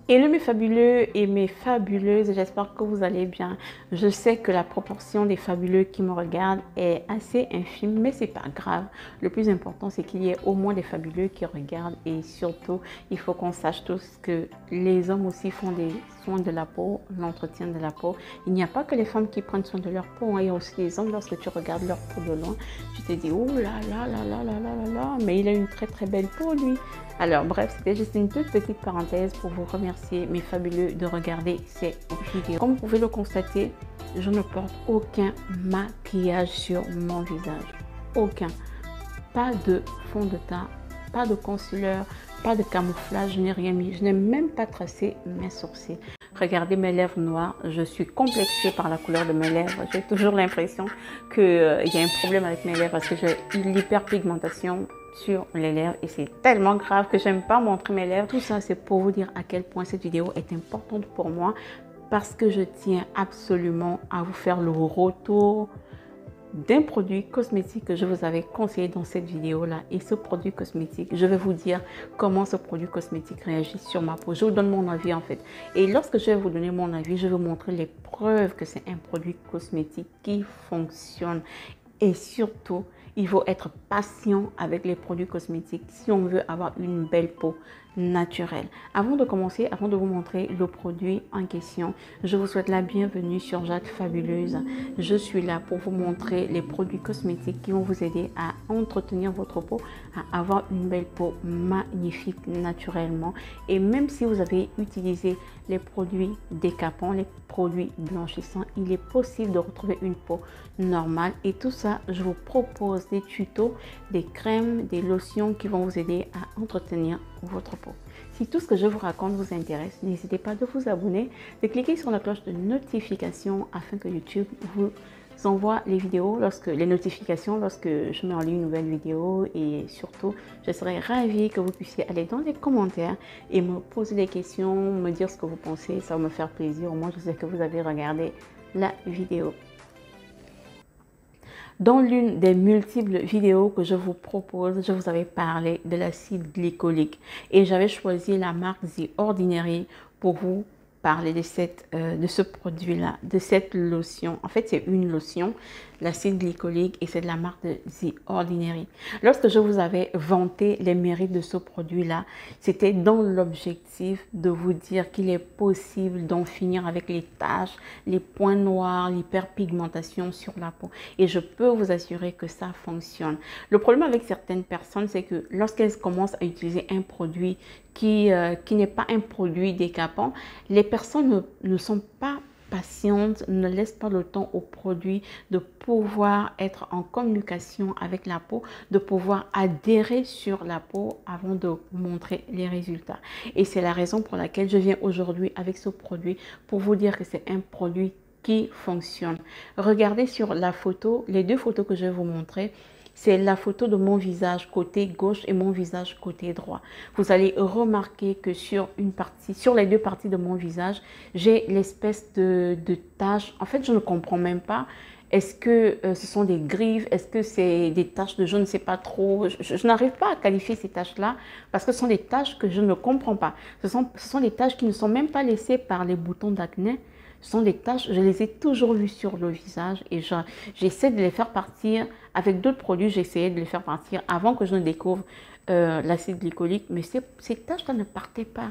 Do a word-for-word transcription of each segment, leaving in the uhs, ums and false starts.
Hello mes fabuleux et mes fabuleuses, j'espère que vous allez bien. Je sais que la proportion des fabuleux qui me regardent est assez infime, mais c'est pas grave. Le plus important, c'est qu'il y ait au moins des fabuleux qui regardent et surtout, il faut qu'on sache tous que les hommes aussi font des soins de la peau, l'entretien de la peau. Il n'y a pas que les femmes qui prennent soin de leur peau, hein. Il y a aussi les hommes, lorsque tu regardes leur peau de loin, tu te dis, oh là là là là là là là là, mais il a une très très belle peau lui. Alors bref, c'était juste une toute petite parenthèse pour vous remercier mes fabuleux de regarder ces vidéos. Comme vous pouvez le constater, je ne porte aucun maquillage sur mon visage. Aucun. Pas de fond de teint, pas de concealer, pas de camouflage, je n'ai rien mis. Je n'ai même pas tracé mes sourcils. Regardez mes lèvres noires, je suis complexée par la couleur de mes lèvres. J'ai toujours l'impression qu'il euh, y a un problème avec mes lèvres parce que j'ai une hyperpigmentation sur les lèvres et c'est tellement grave que j'aime pas montrer mes lèvres. Tout ça, c'est pour vous dire à quel point cette vidéo est importante pour moi parce que je tiens absolument à vous faire le retour d'un produit cosmétique que je vous avais conseillé dans cette vidéo là. Et ce produit cosmétique, je vais vous dire comment ce produit cosmétique réagit sur ma peau. Je vous donne mon avis en fait, et lorsque je vais vous donner mon avis, je vais vous montrer les preuves que c'est un produit cosmétique qui fonctionne. Et surtout, il faut être patient avec les produits cosmétiques si on veut avoir une belle peau naturelle. Avant de commencer, avant de vous montrer le produit en question, je vous souhaite la bienvenue sur Jade Fabuleuse. Je suis là pour vous montrer les produits cosmétiques qui vont vous aider à entretenir votre peau, à avoir une belle peau magnifique naturellement. Et même si vous avez utilisé les produits décapants, les produits blanchissants, il est possible de retrouver une peau normale. Et tout ça, je vous propose des tutos, des crèmes, des lotions qui vont vous aider à entretenir votre peau. Si tout ce que je vous raconte vous intéresse, n'hésitez pas de vous abonner, de cliquer sur la cloche de notification afin que YouTube vous envoie les vidéos, lorsque les notifications lorsque je mets en ligne une nouvelle vidéo. Et surtout, je serais ravie que vous puissiez aller dans les commentaires et me poser des questions, me dire ce que vous pensez. Ça va me faire plaisir. Au moins, je sais que vous avez regardé la vidéo. Dans l'une des multiples vidéos que je vous propose, je vous avais parlé de l'acide glycolique et j'avais choisi la marque The Ordinary pour vous parler de, cette, euh, de ce produit-là, de cette lotion. En fait, c'est une lotion, l'acide glycolique, et c'est de la marque de The Ordinary. Lorsque je vous avais vanté les mérites de ce produit-là, c'était dans l'objectif de vous dire qu'il est possible d'en finir avec les taches, les points noirs, l'hyperpigmentation sur la peau. Et je peux vous assurer que ça fonctionne. Le problème avec certaines personnes, c'est que lorsqu'elles commencent à utiliser un produit qui, euh, qui n'est pas un produit décapant, les personnes ne, ne sont pas patientes, ne laissent pas le temps au produit de pouvoir être en communication avec la peau, de pouvoir adhérer sur la peau avant de montrer les résultats. Et c'est la raison pour laquelle je viens aujourd'hui avec ce produit pour vous dire que c'est un produit qui fonctionne. Regardez sur la photo, les deux photos que je vais vous montrer. C'est la photo de mon visage côté gauche et mon visage côté droit. Vous allez remarquer que sur une partie, sur les deux parties de mon visage, j'ai l'espèce de, de tache. En fait, je ne comprends même pas. Est-ce que euh, ce sont des griffes? Est-ce que c'est des taches de je ne sais pas trop? Je, je, je n'arrive pas à qualifier ces taches-là parce que ce sont des taches que je ne comprends pas. Ce sont, ce sont des taches qui ne sont même pas laissées par les boutons d'acné. Ce sont des taches, je les ai toujours vues sur le visage et j'essaie de les faire partir avec d'autres produits. J'essayais de les faire partir avant que je ne découvre euh, l'acide glycolique, mais ces, ces taches-là ne partaient pas.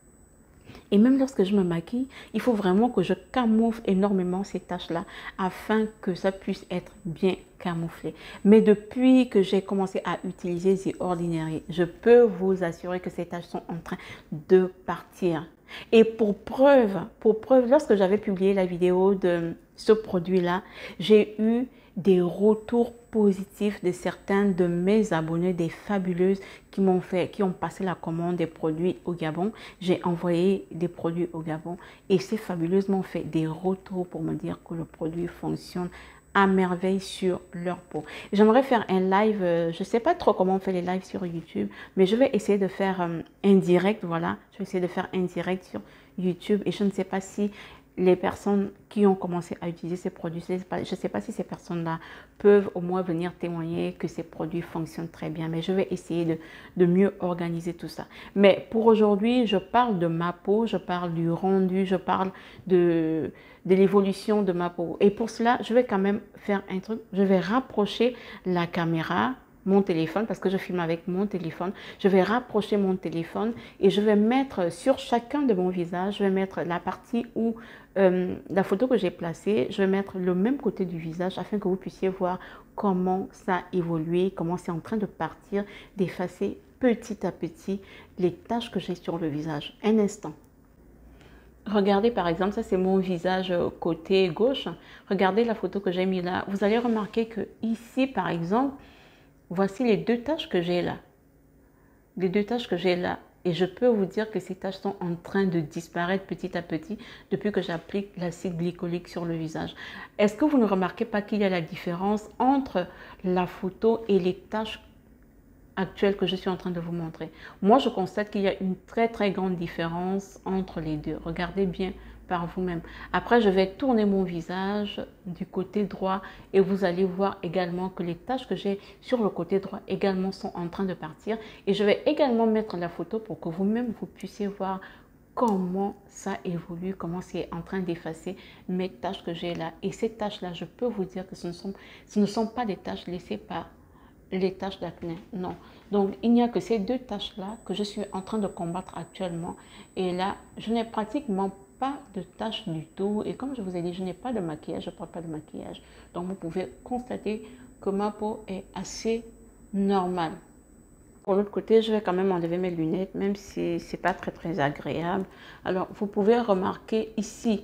Et même lorsque je me maquille, il faut vraiment que je camoufle énormément ces taches-là afin que ça puisse être bien camouflé. Mais depuis que j'ai commencé à utiliser The Ordinary, je peux vous assurer que ces taches sont en train de partir. Et pour preuve, pour preuve, lorsque j'avais publié la vidéo de ce produit-là, j'ai eu des retours positifs de certains de mes abonnés, des fabuleuses qui m'ont fait, qui ont passé la commande des produits au Gabon. J'ai envoyé des produits au Gabon et ces fabuleuses m'ont fait des retours pour me dire que le produit fonctionne à merveille sur leur peau. J'aimerais faire un live, euh, je ne sais pas trop comment on fait les lives sur YouTube, mais je vais essayer de faire euh, un direct, voilà. Je vais essayer de faire un direct sur YouTube et je ne sais pas si les personnes qui ont commencé à utiliser ces produits, je ne sais pas si ces personnes-là peuvent au moins venir témoigner que ces produits fonctionnent très bien. Mais je vais essayer de, de mieux organiser tout ça. Mais pour aujourd'hui, je parle de ma peau, je parle du rendu, je parle de, de l'évolution de ma peau. Et pour cela, je vais quand même faire un truc. Je vais rapprocher la caméra, mon téléphone, parce que je filme avec mon téléphone. Je vais rapprocher mon téléphone et je vais mettre sur chacun de mon visage, je vais mettre la partie où euh, la photo que j'ai placée, je vais mettre le même côté du visage afin que vous puissiez voir comment ça a évolué, comment c'est en train de partir, d'effacer petit à petit les taches que j'ai sur le visage. Un instant. Regardez par exemple, ça c'est mon visage côté gauche. Regardez la photo que j'ai mis là. Vous allez remarquer que ici par exemple, voici les deux taches que j'ai là. Les deux taches que j'ai là. Et je peux vous dire que ces taches sont en train de disparaître petit à petit depuis que j'applique l'acide glycolique sur le visage. Est-ce que vous ne remarquez pas qu'il y a la différence entre la photo et les taches actuelles que je suis en train de vous montrer? Moi, je constate qu'il y a une très très grande différence entre les deux. Regardez bien par vous-même. Après, je vais tourner mon visage du côté droit et vous allez voir également que les taches que j'ai sur le côté droit également sont en train de partir. Et je vais également mettre la photo pour que vous-même vous puissiez voir comment ça évolue, comment c'est en train d'effacer mes taches que j'ai là. Et ces taches-là, je peux vous dire que ce ne sont, ce ne sont pas des taches laissées par les taches d'acné, non. Donc, il n'y a que ces deux taches-là que je suis en train de combattre actuellement. Et là, je n'ai pratiquement pas de taches du tout. Et comme je vous ai dit, je n'ai pas de maquillage, je ne porte pas de maquillage. Donc, vous pouvez constater que ma peau est assez normale. Pour l'autre côté, je vais quand même enlever mes lunettes, même si ce n'est pas très, très agréable. Alors, vous pouvez remarquer ici,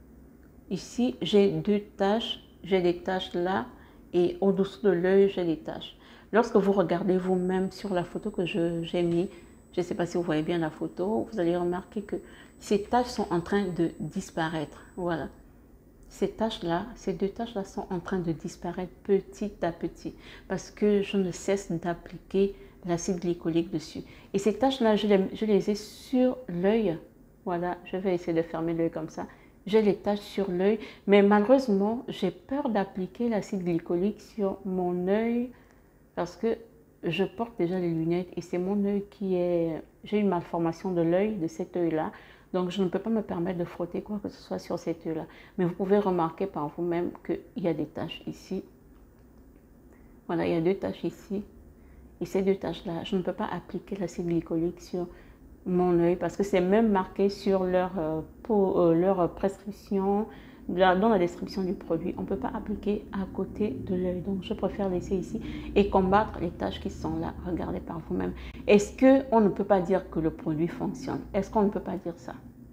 ici, j'ai deux taches. J'ai des taches là et au-dessous de l'œil, j'ai des taches. Lorsque vous regardez vous-même sur la photo que j'ai mis, je ne sais pas si vous voyez bien la photo, vous allez remarquer que ces taches sont en train de disparaître. Voilà. Ces taches-là, ces deux taches-là sont en train de disparaître petit à petit parce que je ne cesse d'appliquer l'acide glycolique dessus. Et ces taches-là, je les, je les ai sur l'œil. Voilà, je vais essayer de fermer l'œil comme ça. J'ai les taches sur l'œil, mais malheureusement, j'ai peur d'appliquer l'acide glycolique sur mon œil parce que je porte déjà les lunettes et c'est mon œil qui est... J'ai une malformation de l'œil, de cet œil-là, donc je ne peux pas me permettre de frotter quoi que ce soit sur cet œil-là. Mais vous pouvez remarquer par vous-même qu'il y a des taches ici. Voilà, il y a deux taches ici. Et ces deux taches-là, je ne peux pas appliquer l'acide glycolique sur mon œil parce que c'est même marqué sur leur, euh, pour, euh, leur prescription, dans la description du produit. On ne peut pas appliquer à côté de l'œil. Donc, je préfère laisser ici et combattre les taches qui sont là. Regardez par vous-même. Est-ce qu'on ne peut pas dire que le produit fonctionne? Est-ce qu'on ne peut pas dire ça?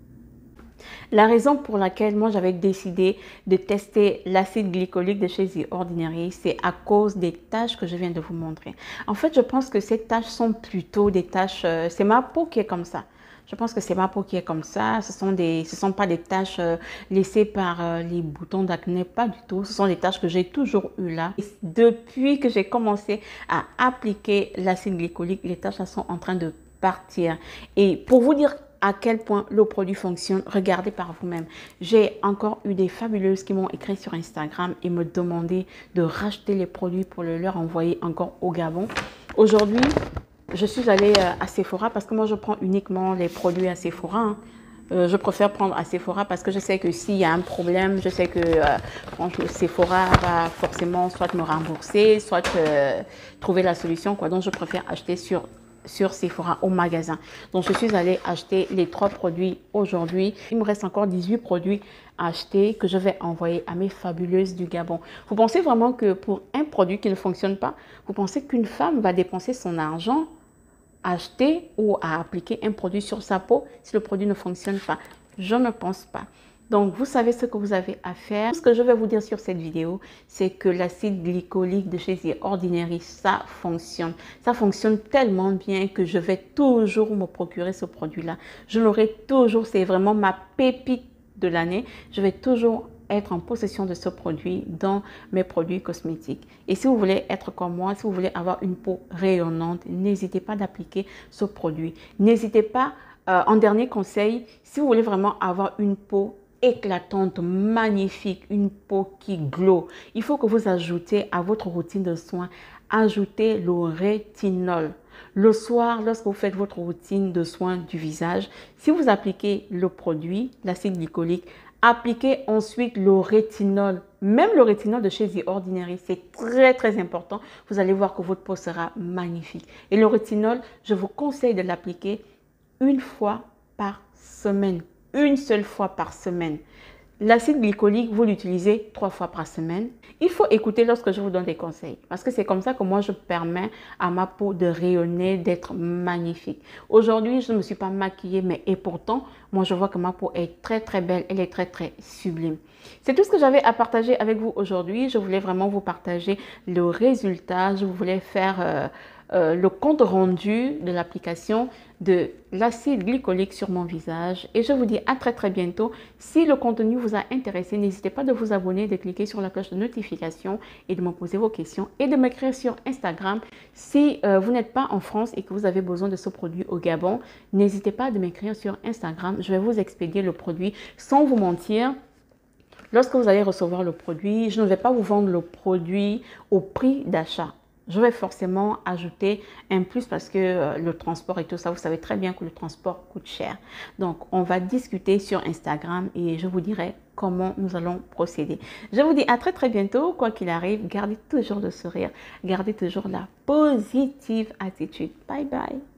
La raison pour laquelle moi j'avais décidé de tester l'acide glycolique de chez The Ordinary, c'est à cause des taches que je viens de vous montrer. En fait, je pense que ces taches sont plutôt des taches, euh, c'est ma peau qui est comme ça. Je pense que c'est ma peau qui est comme ça. Ce sont des, ce sont pas des taches euh, laissées par euh, les boutons d'acné, pas du tout. Ce sont des taches que j'ai toujours eues là. Et depuis que j'ai commencé à appliquer l'acide glycolique, les taches là sont en train de partir. Et pour vous dire à quel point le produit fonctionne, regardez par vous-même. J'ai encore eu des fabuleuses qui m'ont écrit sur Instagram et me demandé de racheter les produits pour le leur envoyer encore au Gabon. Aujourd'hui, je suis allée à Sephora parce que moi, je prends uniquement les produits à Sephora. Hein. Euh, je préfère prendre à Sephora parce que je sais que s'il y a un problème, je sais que euh, Sephora va forcément soit me rembourser, soit euh, trouver la solution, quoi. Donc, je préfère acheter sur, sur Sephora au magasin. Donc, je suis allée acheter les trois produits aujourd'hui. Il me reste encore dix-huit produits à acheter que je vais envoyer à mes fabuleuses du Gabon. Vous pensez vraiment que pour un produit qui ne fonctionne pas, vous pensez qu'une femme va dépenser son argent acheter ou à appliquer un produit sur sa peau si le produit ne fonctionne pas? Je ne pense pas. Donc, vous savez ce que vous avez à faire. Ce que je vais vous dire sur cette vidéo, c'est que l'acide glycolique de chez The Ordinary, ça fonctionne. Ça fonctionne tellement bien que je vais toujours me procurer ce produit-là. Je l'aurai toujours. C'est vraiment ma pépite de l'année. Je vais toujours être en possession de ce produit dans mes produits cosmétiques. Et si vous voulez être comme moi, si vous voulez avoir une peau rayonnante, n'hésitez pas d'appliquer ce produit. N'hésitez pas, euh, en dernier conseil, si vous voulez vraiment avoir une peau éclatante, magnifique, une peau qui glow. Il faut que vous ajoutez à votre routine de soins, ajoutez le rétinol. Le soir, lorsque vous faites votre routine de soins du visage, si vous appliquez le produit, l'acide glycolique, appliquez ensuite le rétinol. Même le rétinol de chez The Ordinary, c'est très très important. Vous allez voir que votre peau sera magnifique. Et le rétinol, je vous conseille de l'appliquer une fois par semaine. Une seule fois par semaine. L'acide glycolique, vous l'utilisez trois fois par semaine. Il faut écouter lorsque je vous donne des conseils parce que c'est comme ça que moi, je permets à ma peau de rayonner, d'être magnifique. Aujourd'hui, je ne me suis pas maquillée, mais et pourtant, moi, je vois que ma peau est très, très belle. Elle est très, très sublime. C'est tout ce que j'avais à partager avec vous aujourd'hui. Je voulais vraiment vous partager le résultat. Je voulais faire euh, euh, le compte rendu de l'application de l'acide glycolique sur mon visage. Et je vous dis à très, très bientôt. Si le contenu vous a intéressé, n'hésitez pas de vous abonner, de cliquer sur la cloche de notification et de me poser vos questions et de m'écrire sur Instagram. Si euh, vous n'êtes pas en France et que vous avez besoin de ce produit au Gabon, n'hésitez pas de m'écrire sur Instagram. Je vais vous expédier le produit sans vous mentir. Lorsque vous allez recevoir le produit, je ne vais pas vous vendre le produit au prix d'achat. Je vais forcément ajouter un plus parce que euh, le transport et tout ça, vous savez très bien que le transport coûte cher. Donc, on va discuter sur Instagram et je vous dirai comment nous allons procéder. Je vous dis à très très bientôt. Quoi qu'il arrive, gardez toujours le sourire, gardez toujours la positive attitude. Bye bye.